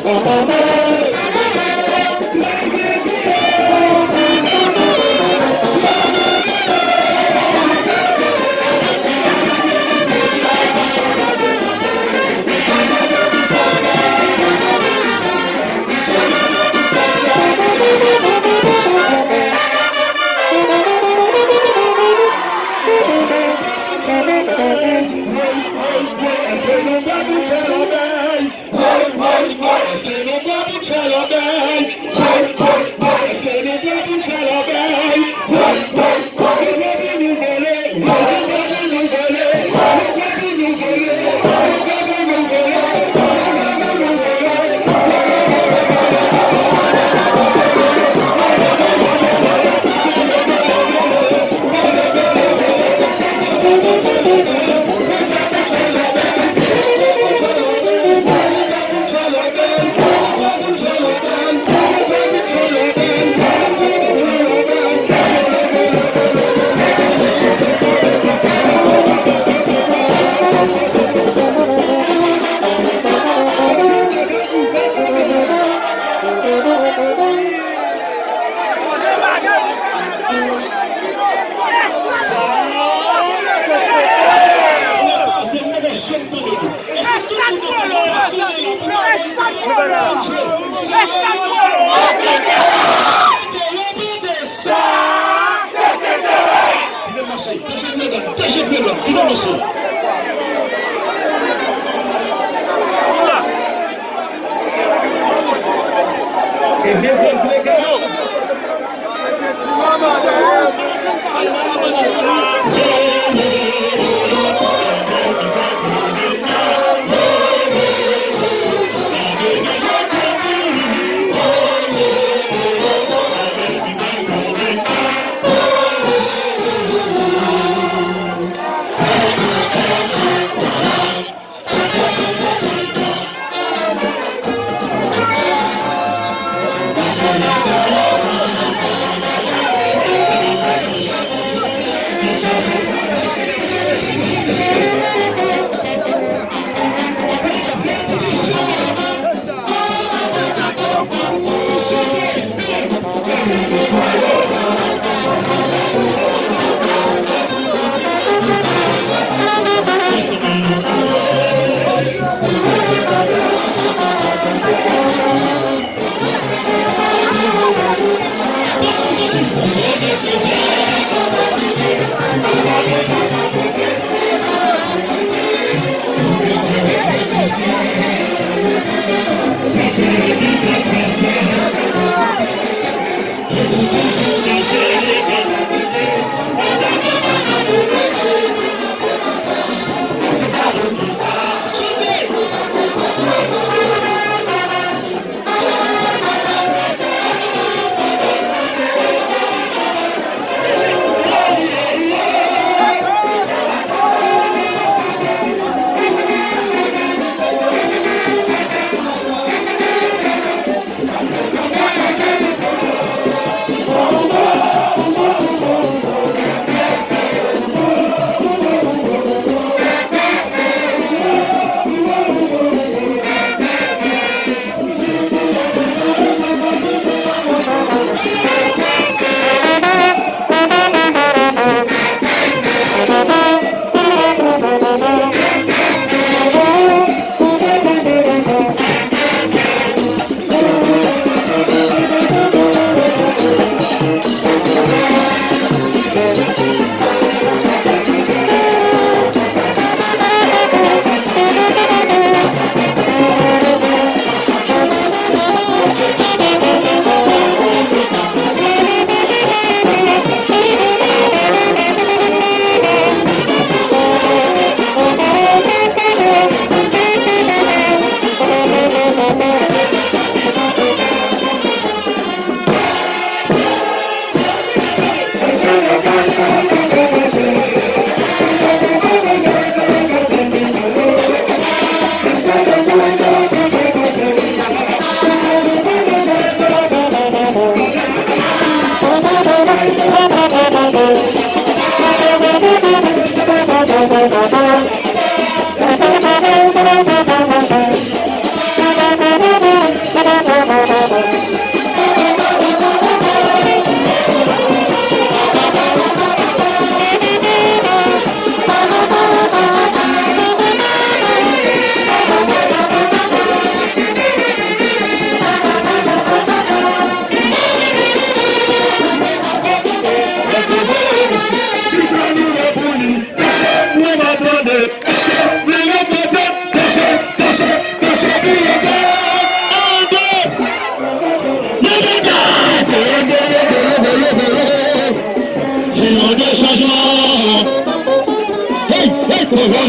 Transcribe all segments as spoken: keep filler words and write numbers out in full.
Thank you.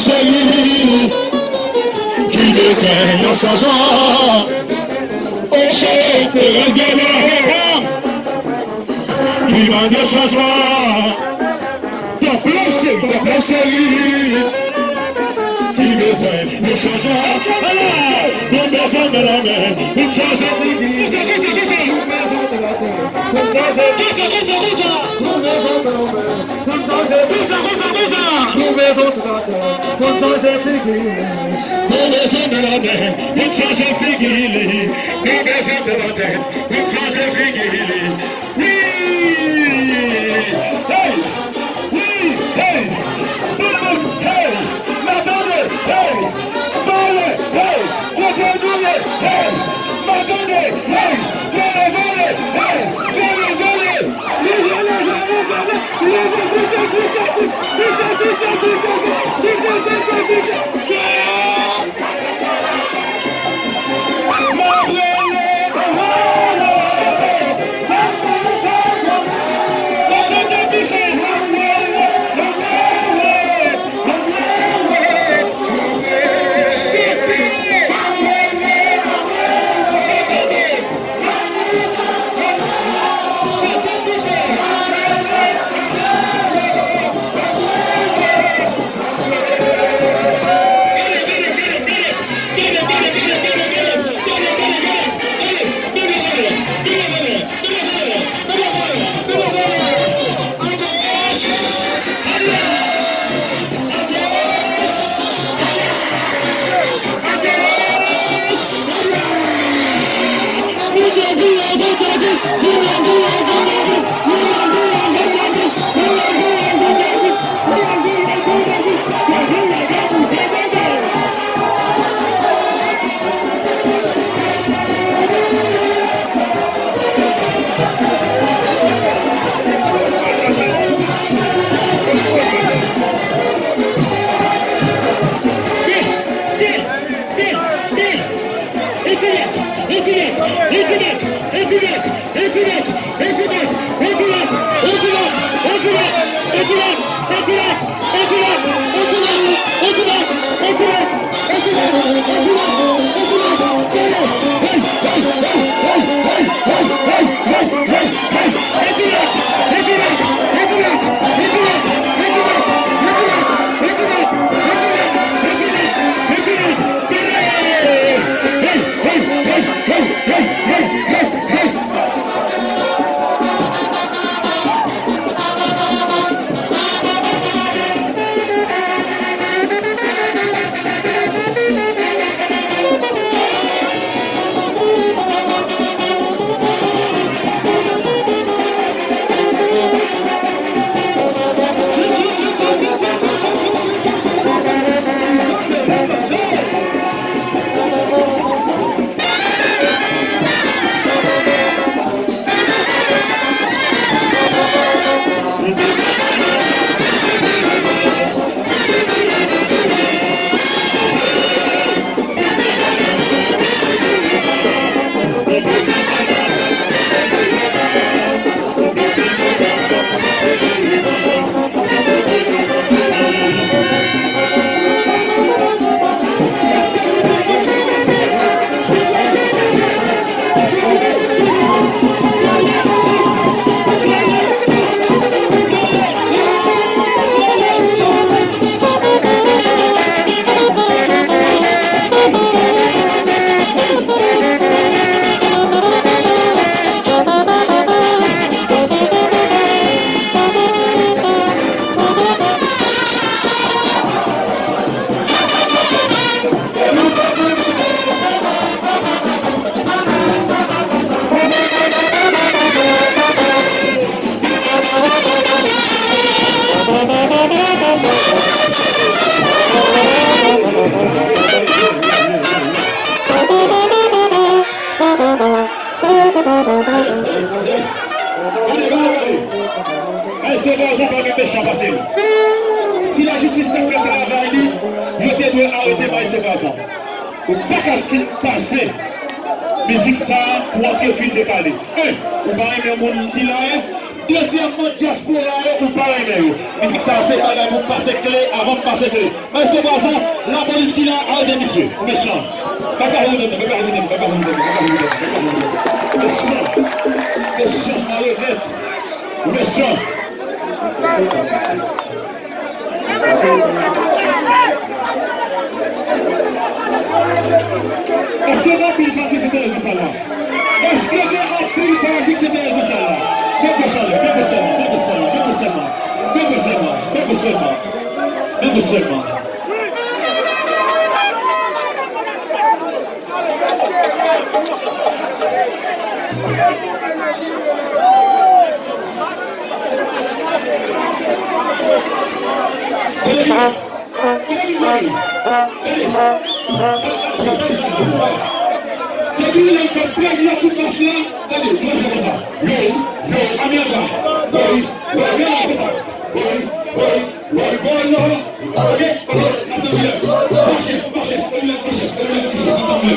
chérie, qui dessine un changeant. Oh chérie, regarde, qui va de changement. T'as plein chérie, t'as plein chérie, qui dessine un changeant. Alors, nous besoin de la mer, une change. Si la justice n'a fait travail, il doit arrêter Maïs Gaza. Ou pas qu'à film passer, musique ça, pour entrer film de parler. Un, ou pas aimer mon qui là, Deuxièmement, diaspora ou parrainer. Et puis ça, c'est pas pour passer clé avant de passer clé. Mais c'est pas ça, la police qui a à des messieurs, méchant. Papa, vous donne, papa, vous donne, papa, vous donne, papa, vous donne, papa, vous donne. Méchant, méchant, marionnette, méchant. Est-ce que Rapide Fanatique c'était les là? Est-ce que Rapide Fanatique c'était les là? Bien que seulement, bien que seulement, bien que seulement, bien que seulement, bien que seulement, bien que seulement, bien que seulement. Depuis il a fait premier coup de passe là, allez, moi je fais ça. Oui, oui, Amiens, oui, oui, oui, oui, ça. Oui, oui, oui, oui, non, ok, ok, attendez, marchez, marchez, on l'a marché, on l'a marché,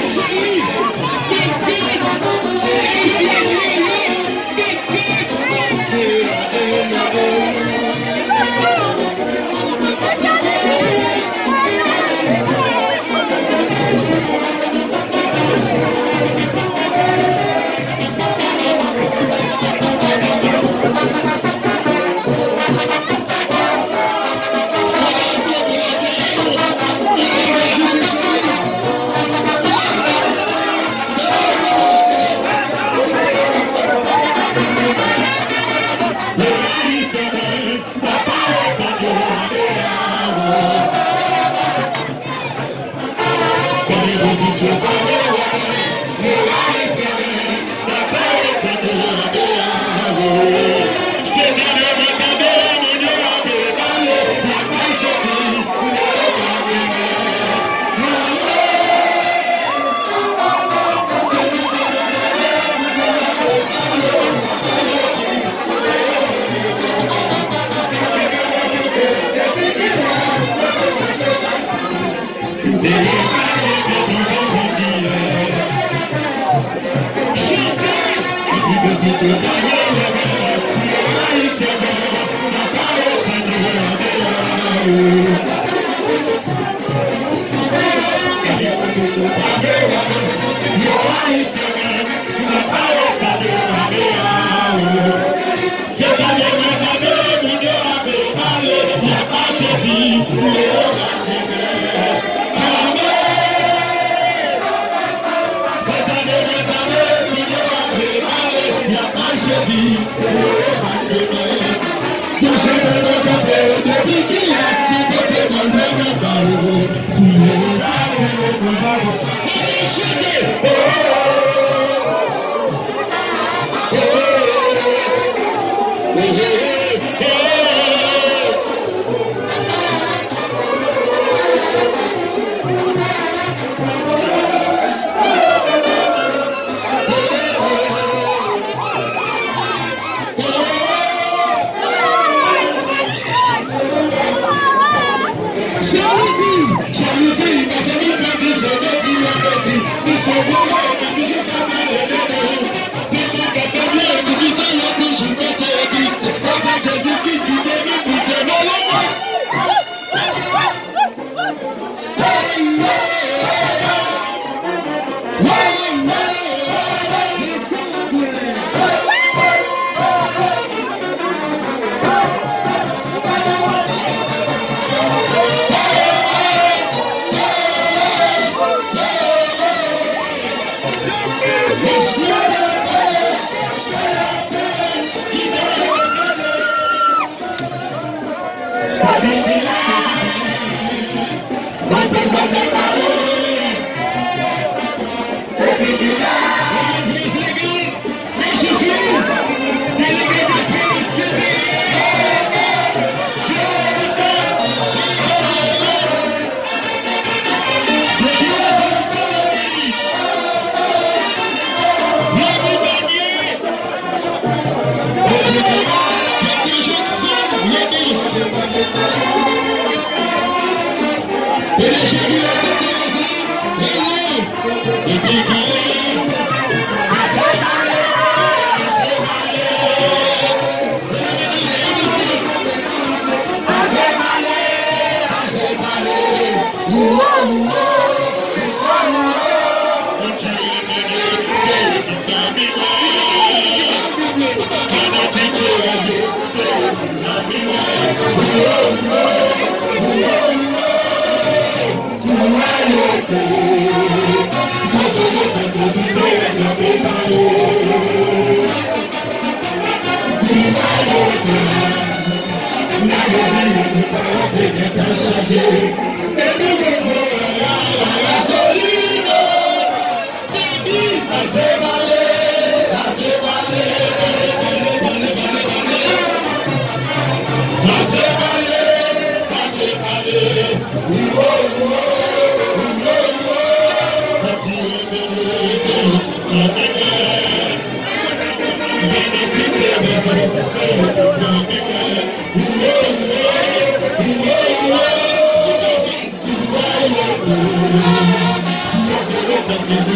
Thank you.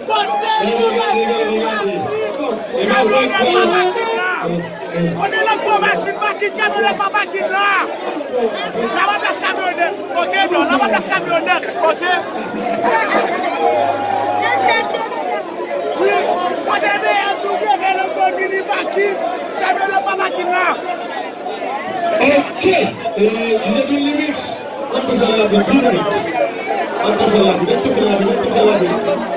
On est là pour machine qui tient le papa qui là. La va de camionnette. OK, non, la va de camionnette. OK. Oui, on devait entourer le bon du Baki. J'avais le papa qui là. OK. Tu sais une limite. On peut faire la vie dix minutes. On peut faire la vie, on peut faire la vie, on peut faire la vie.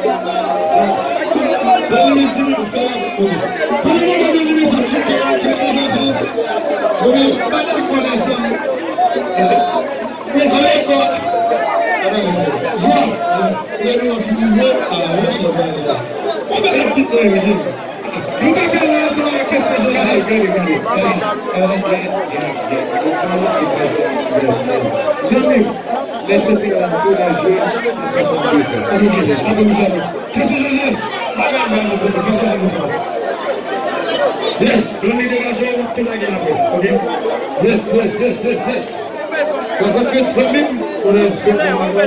Dans les minutes, on peut faire la vie. Tout le monde a des limites à checker. Qu'est-ce que c'est ça? Oui, pas d'accord les hommes. Mais c'est quoi? Alors, monsieur, je vais vous dire à la roche de base. On va la petite de monsieur. Nous va faire la sur la question de la gueule. Jamais laissez la tout d'agir de façon différente. Qu'est-ce que Joseph? Qu'est-ce que vous yes, let me dégage tout la gueule. OK? Yes, yes, yes, yes, yes. Parce que c'est même pour respecter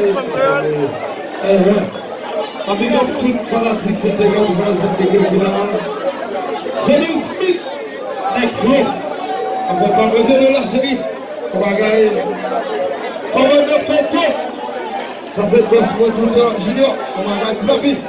avec toute fanatique, c'était quand tu vois cette équipe là. C'est le Smith, avec Flo. On ne va pas besoin de la série. On va gagner. Comment on fait tout? Ça fait boss moi tout le temps. Junior, on va gagner très vite.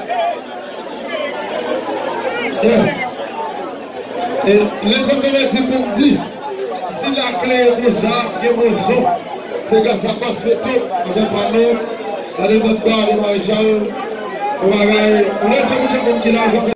Et les autres me disent, si la clé est de ça, il y a mon son. C'est que ça passe fait tout. On va pas nous. Allez, votre gars, le maréchal. On va gagner. On laisse le monde qui l'a